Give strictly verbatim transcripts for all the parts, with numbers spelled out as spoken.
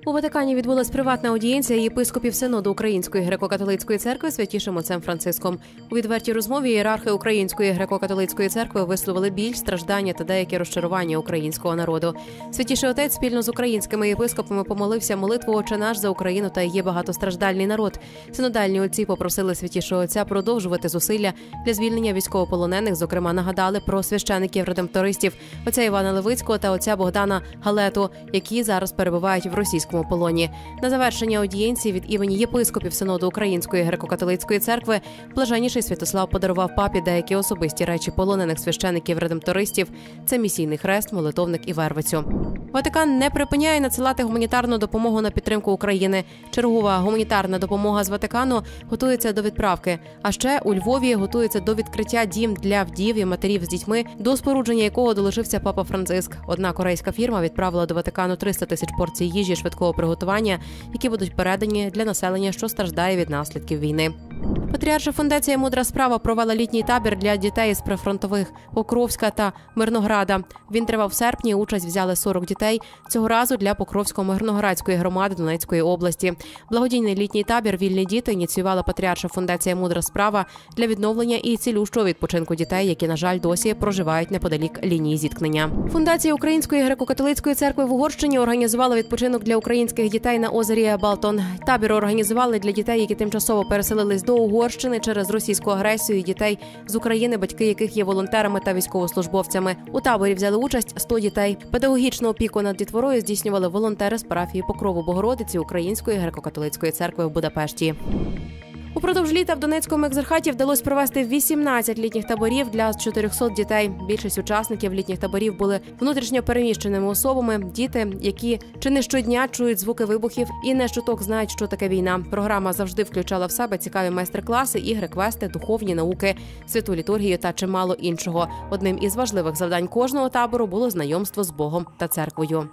У Ватикані відбулась приватна аудієнція єпископів Синоду Української греко-католицької церкви Святішим отцем Франциском. У відвертій розмові ієрархи Української греко-католицької церкви висловили біль, страждання та деякі розчарування українського народу. Святіший отець спільно з українськими єпископами помолився молитву «Отче наш» за Україну та її багатостраждальний народ. Синодальні отці попросили Святішого отця продовжувати зусилля для звільнення військовополонених, зокрема нагадали про священиків-редемптористів отця Івана Левицького та отця Богдана Галету, які зараз перебувають в російському полоні. На завершення аудієнції від імені єпископів Синоду Української греко-католицької церкви блаженніший Святослав подарував папі деякі особисті речі полонених священиків-редемптористів – це місійний хрест, молитовник і вервицю. Ватикан не припиняє надсилати гуманітарну допомогу на підтримку України. Чергова гуманітарна допомога з Ватикану готується до відправки. А ще у Львові готується до відкриття дім для вдів і матерів з дітьми, до спорудження якого долучився папа Франциск. Одна корейська фірма відправила до Ватикану триста тисяч порцій їжі швидкого приготування, які будуть передані для населення, що страждає від наслідків війни. Патріарша фундація «Мудра справа» провела літній табір для дітей з прифронтових Покровська та Мирнограда. Він тривав в серпні, участь взяли сорок дітей, цього разу для Покровсько-Мирноградської громади Донецької області. Благодійний літній табір «Вільні діти» ініціювала Патріарша фундація «Мудра справа» для відновлення і цілющого відпочинку дітей, які, на жаль, досі проживають неподалік лінії зіткнення. Фундація Української греко-католицької церкви в Угорщині організувала відпочинок для українських дітей на озері Балтон. Табір організували для дітей, які тимчасово переселились до Угорщини через російську агресію, і дітей з України, батьки яких є волонтерами та військовослужбовцями. У таборі взяли участь сто дітей. Педагогічну опіку над дітворою здійснювали волонтери з парафії Покрову Богородиці Української греко-католицької церкви в Будапешті. Упродовж літа в Донецькому екзархаті вдалося провести вісімнадцять літніх таборів для чотирьохсот дітей. Більшість учасників літніх таборів були внутрішньо переміщеними особами, діти, які чи не щодня чують звуки вибухів і не щуток знають, що таке війна. Програма завжди включала в себе цікаві майстер-класи, ігри, квести, духовні науки, святу літургію та чимало іншого. Одним із важливих завдань кожного табору було знайомство з Богом та церквою.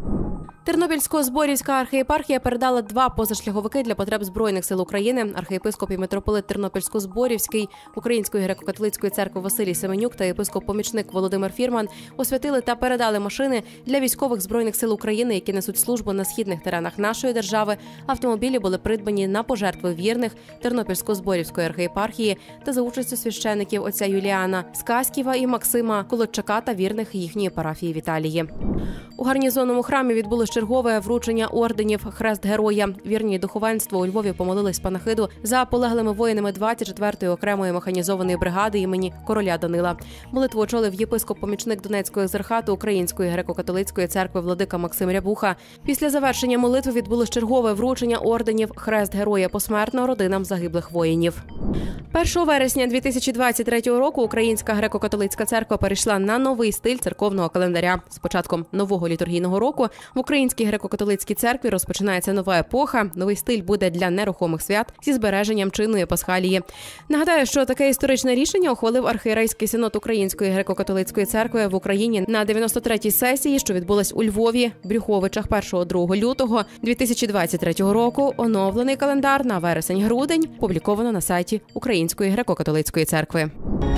Тернопільсько-Зборівська архієпархія передала два позашляховики для потреб Збройних сил України. Архієпископ і митрополит Тернопільсько-Зборівський Української греко-католицької церкви Василій Семенюк та єпископ-помічник Володимир Фірман освятили та передали машини для військових Збройних сил України, які несуть службу на східних теренах нашої держави. Автомобілі були придбані на пожертви вірних Тернопільсько-Зборівської архієпархії та за участю священиків отця Юліана Сказківа і Максима Колодчака та вірних їхньої парафії в Італії. У гарнізонному храмі відбулось чергове вручення орденів «Хрест Героя». Вірні духовенство у Львові помолились панахиду за полеглими воїнами двадцять четвертої окремої механізованої бригади імені короля Данила. Молитву очолив єпископ-помічник Донецького екзархату Української греко-католицької церкви владика Максим Рябуха. Після завершення молитви відбулось чергове вручення орденів «Хрест Героя» посмертно родинам загиблих воїнів. першого вересня дві тисячі двадцять третього року Українська греко-католицька церква перейшла на новий стиль церковного календаря. З початком нового літургійного року в Українській греко-католицькій церкві розпочинається нова епоха. Новий стиль буде для нерухомих свят зі збереженням чинної пасхалії. Нагадаю, що таке історичне рішення ухвалив архієрейський синод Української греко-католицької церкви в Україні на дев'яносто третій сесії, що відбулась у Львові, Брюховичах першого-другого лютого дві тисячі двадцять третього року. Оновлений календар на вересень-грудень публіковано на сайті Української греко-католицької церкви.